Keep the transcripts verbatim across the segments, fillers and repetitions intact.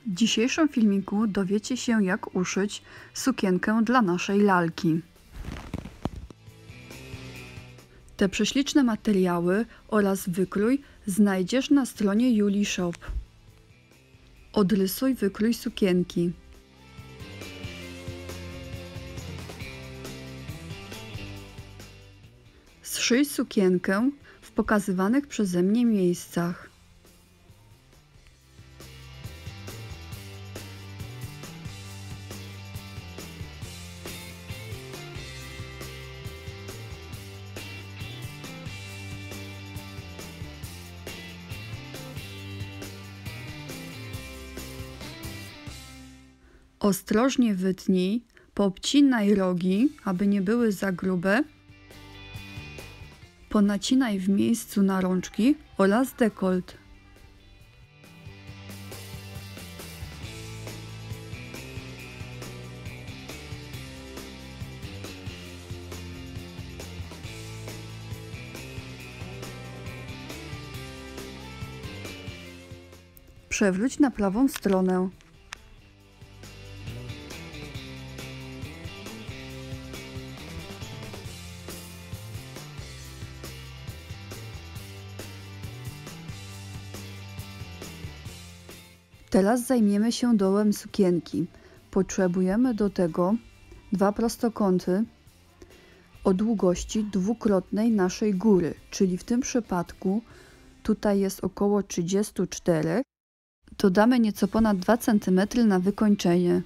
W dzisiejszym filmiku dowiecie się, jak uszyć sukienkę dla naszej lalki. Te prześliczne materiały oraz wykrój znajdziesz na stronie Julii Shop. Odrysuj wykrój sukienki. Zszyj sukienkę w pokazywanych przeze mnie miejscach. Ostrożnie wytnij, poobcinaj rogi, aby nie były za grube. Ponacinaj w miejscu na rączki oraz dekolt. Przewróć na prawą stronę. Teraz zajmiemy się dołem sukienki. Potrzebujemy do tego dwa prostokąty o długości dwukrotnej naszej góry, czyli w tym przypadku tutaj jest około trzydzieści cztery. Dodamy nieco ponad dwa centymetry na wykończenie.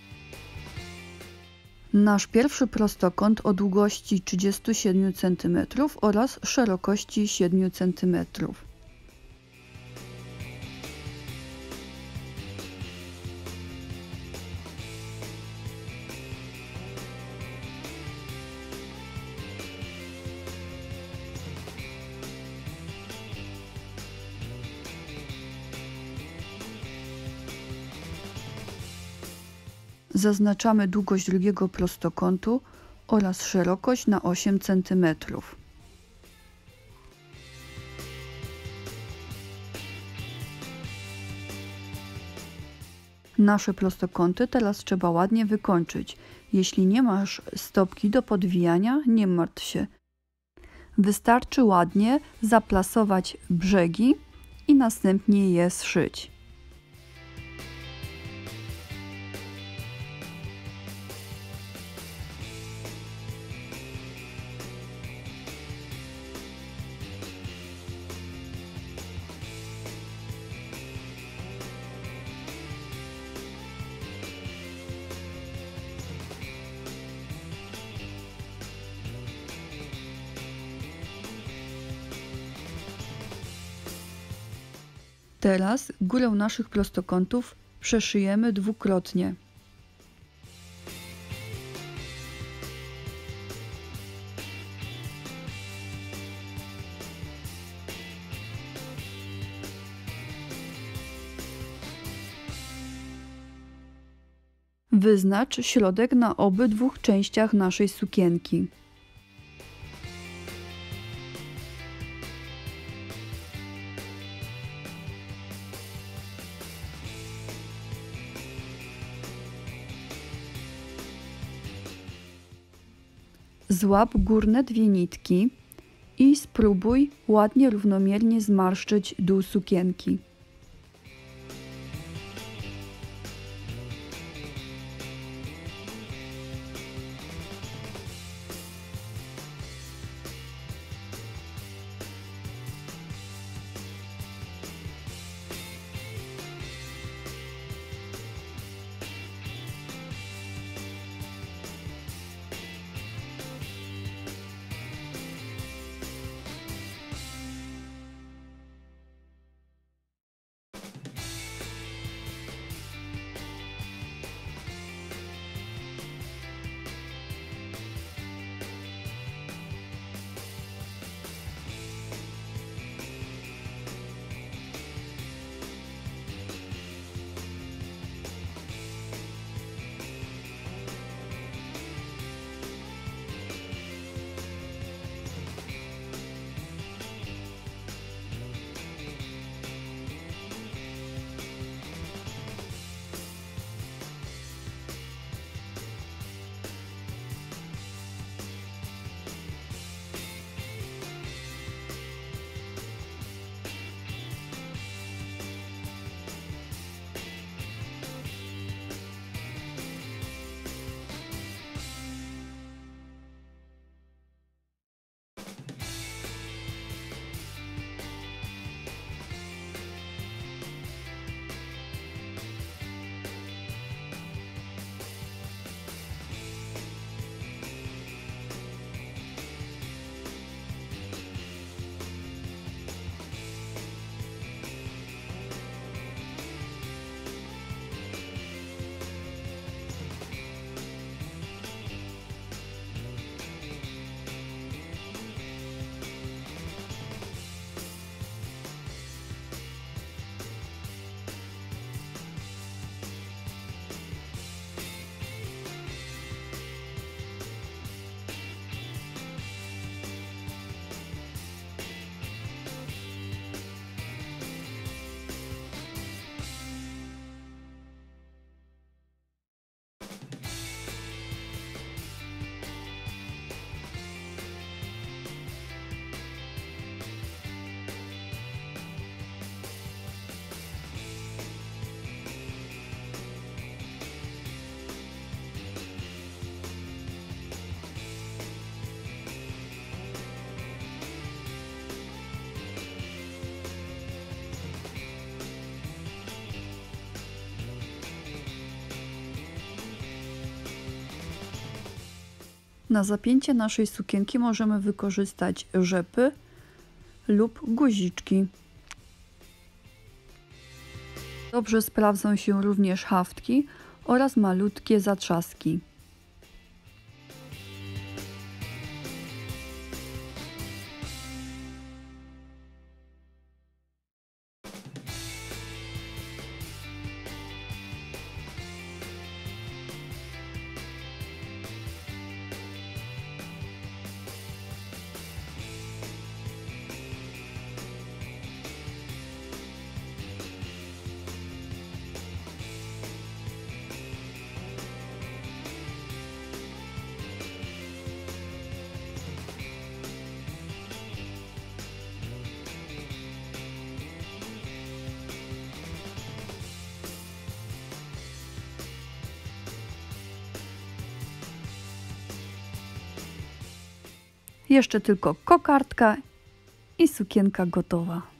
Nasz pierwszy prostokąt o długości trzydzieści siedem centymetrów oraz szerokości siedem centymetrów. Zaznaczamy długość drugiego prostokątu oraz szerokość na osiem centymetrów. Nasze prostokąty teraz trzeba ładnie wykończyć. Jeśli nie masz stopki do podwijania, nie martw się. Wystarczy ładnie zaplasować brzegi i następnie je zszyć. Teraz górę naszych prostokątów przeszyjemy dwukrotnie. Wyznacz środek na obydwu częściach naszej sukienki. Złap górne dwie nitki i spróbuj ładnie równomiernie zmarszczyć dół sukienki. Na zapięcie naszej sukienki możemy wykorzystać rzepy lub guziczki. Dobrze sprawdzą się również haftki oraz malutkie zatrzaski. Jeszcze tylko kokardka i sukienka gotowa.